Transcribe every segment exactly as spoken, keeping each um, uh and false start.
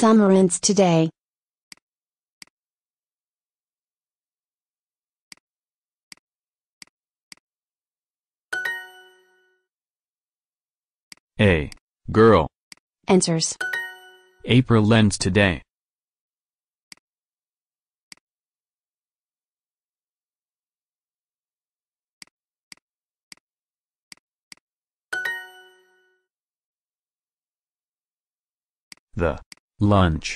Summer ends today. A girl Answers. April ends today. The lunch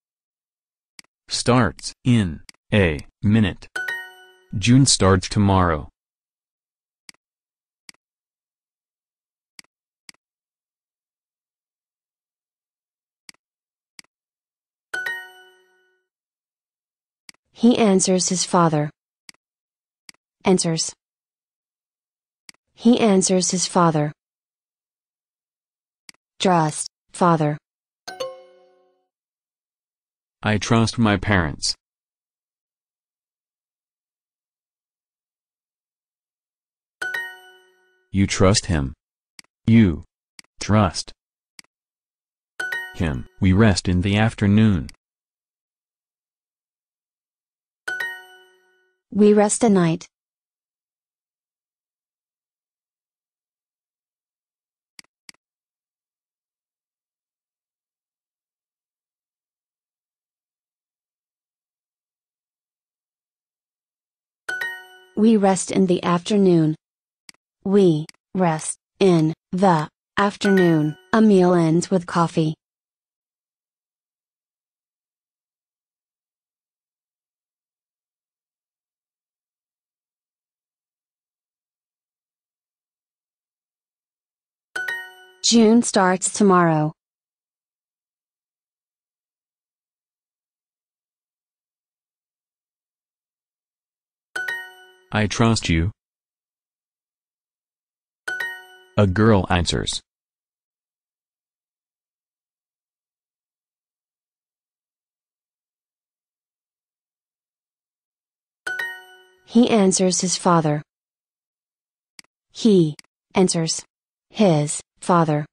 starts in a minute. June starts tomorrow. He answers his father. Answers. He answers his father. Trust, father. I trust my parents. You trust him. You trust him. We rest in the afternoon. We rest at night. We rest in the afternoon. We rest in the afternoon. A meal ends with coffee. June starts tomorrow. I trust you. A girl answers. He answers his father. He answers his father.